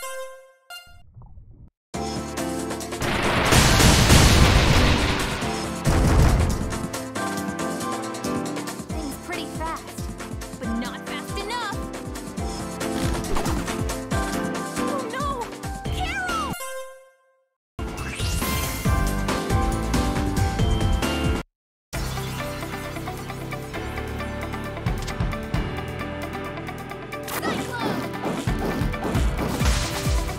Things pretty fast, but not fast enough. Oh no! Carol! Cyclone!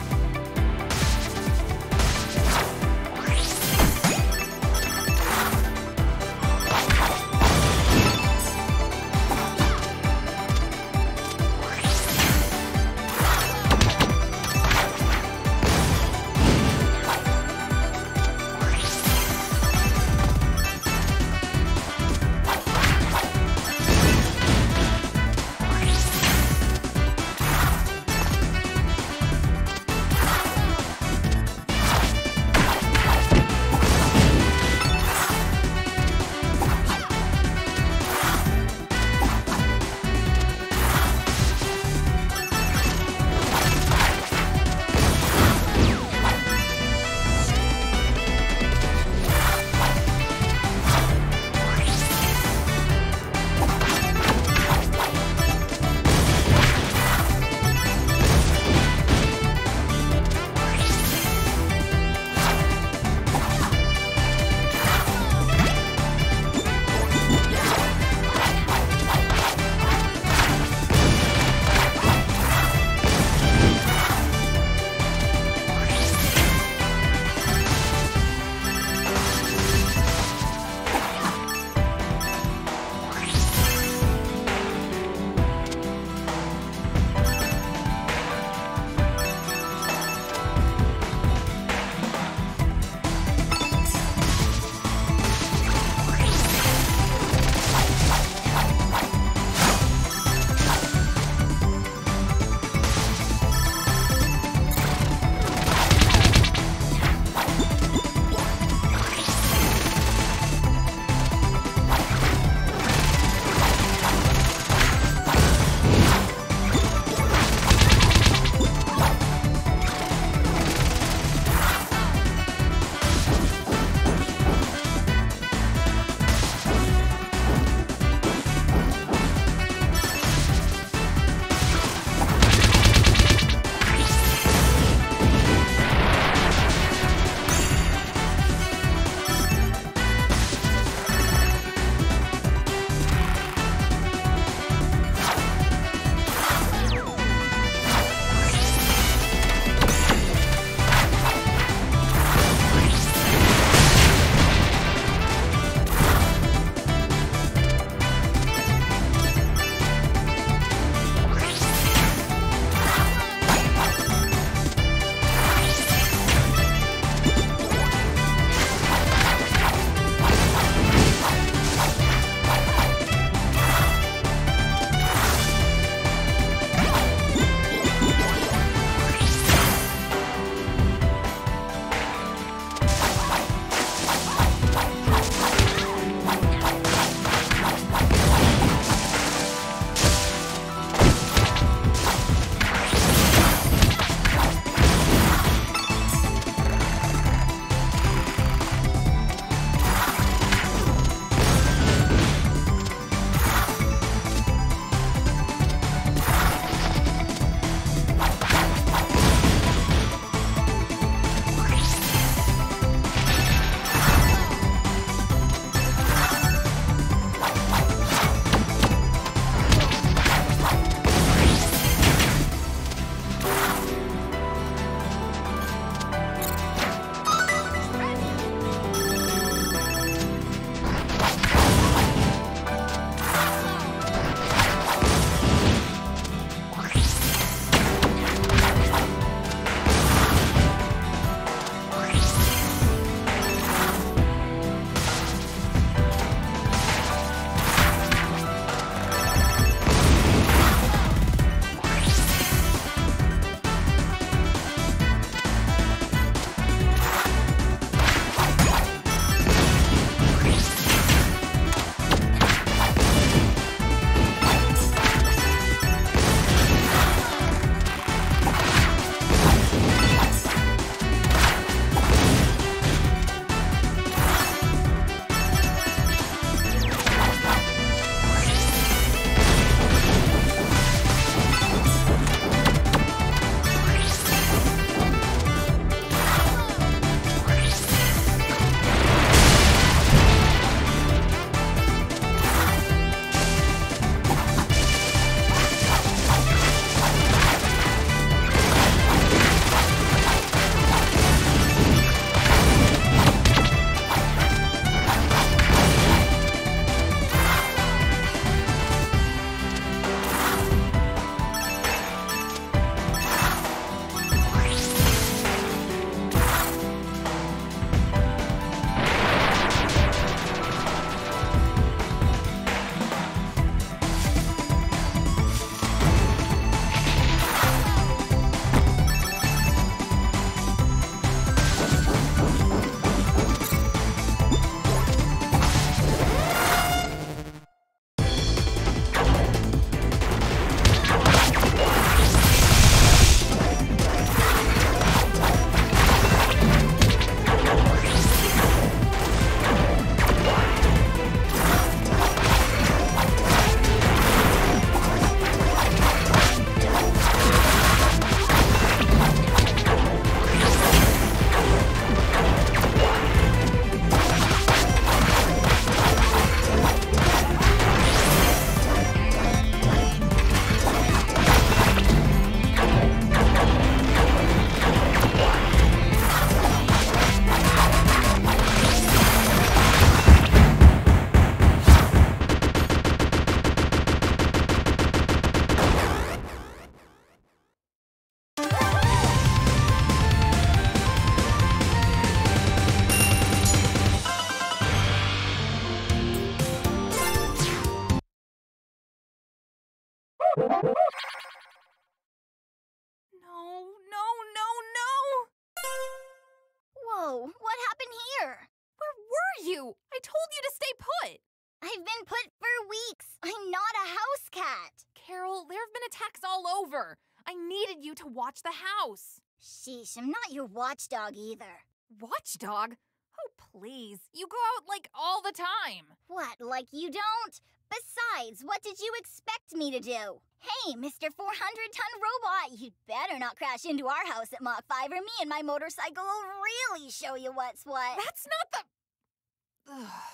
are you? I told you to stay put. I've been put for weeks. I'm not a house cat. Carol, there have been attacks all over. I needed you to watch the house. Sheesh, I'm not your watchdog either. Watchdog? Oh, please. You go out like all the time. What, like you don't? Besides, what did you expect me to do? Hey, Mr. 400-ton robot, you'd better not crash into our house at Mach 5 or me and my motorcycle will really show you what's what. That's not the... Ugh.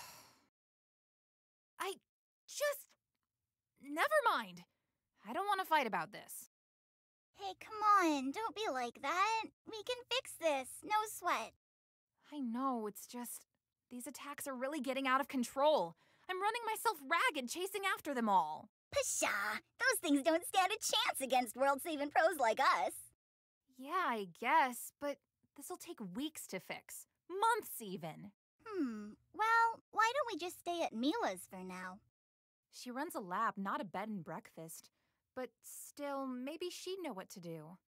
I just... Never mind. I don't want to fight about this. Hey, come on, don't be like that. We can fix this, no sweat. I know, it's just... These attacks are really getting out of control. I'm running myself ragged chasing after them all. Pshaw, those things don't stand a chance against world-saving pros like us. Yeah, I guess, but this'll take weeks to fix. Months even. Well, why don't we just stay at Mila's for now? She runs a lab, not a bed and breakfast. But still, maybe she'd know what to do.